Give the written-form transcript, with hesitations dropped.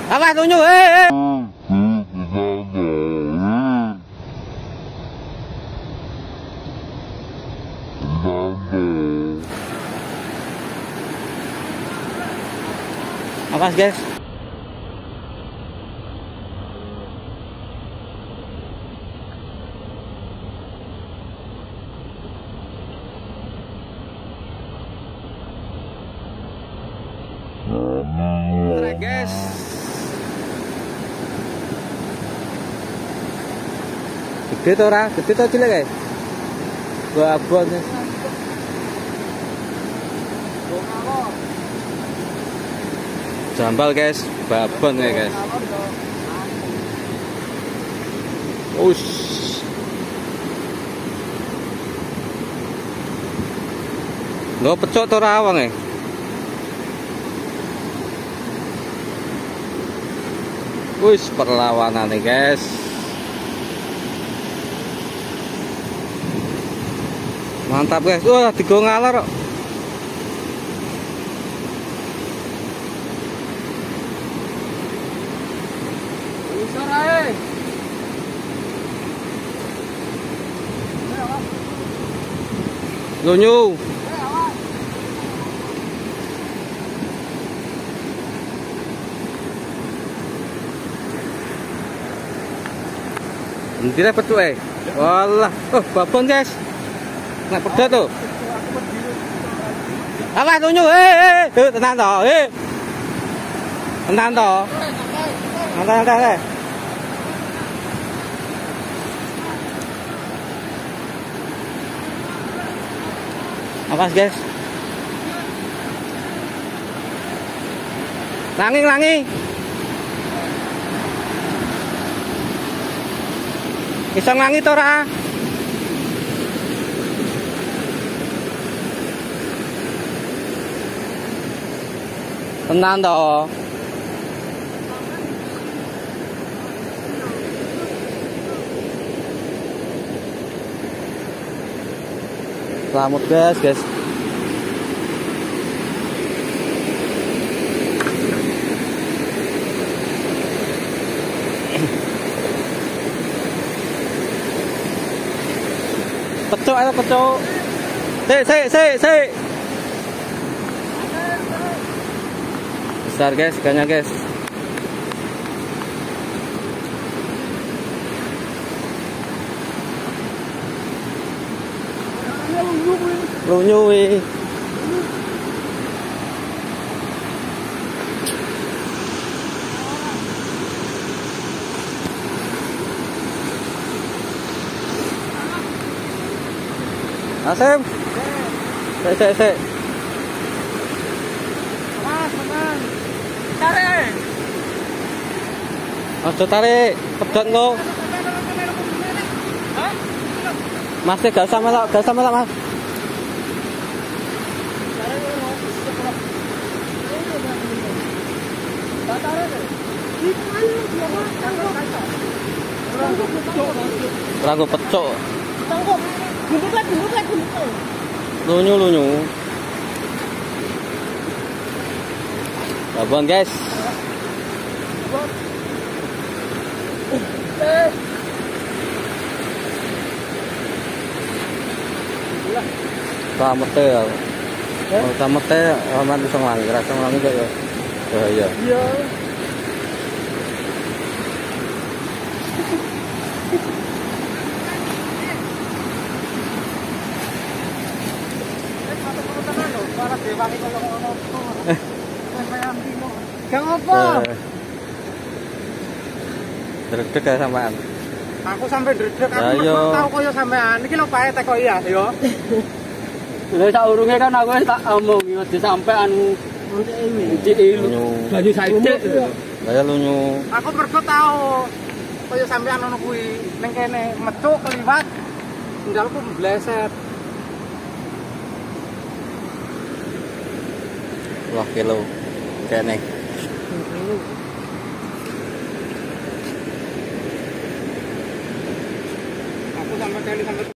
Awas lunyu, eh. Awas guys. Guys, gede tuh ora, gede tuh cilik guys. Babon guys. Jambal guys, babon ya guys. Ush. Lo pecok tuh rawang ya. Wis perlawanan nih guys. Mantap guys. Wah, digo ngalor kok. Besar ae. Lunyu. Tidak petu Walah, oh babon guys. Nek pedet tuh. Awas lunyu, tenang toh, tenang toh. Santai. Awas guys. Langi. Bisa ngangi to ora? Tenang toh. Selamat guys. Pecok ada pecok. Sik. Besar guys, ikannya guys. Lunyu. Asem. Sik. Teman. Tarik. Aja tarik, pedot lo. Hah? Mas, gak usah melok, Mas. Ranggo pecok. Lunyu. Babon guys. Selamat ya. Selamat ya. Aman bisa ngelangi, rasa ngelangi ya. Iya. Gak apa. Dredeg ya sampean. Aku sampai dredeg, aku tau koyo sampean. Iki lho pae teko iya yo. Lha sak urunge kan aku wis tak omong yo disampean banyu saiki. Saya lunyu. Aku mergo tau koyo sampean ono kuwi ning kene metu keliwat sendalku mbleset. Wah kilo kene. Aku sampai kali sampai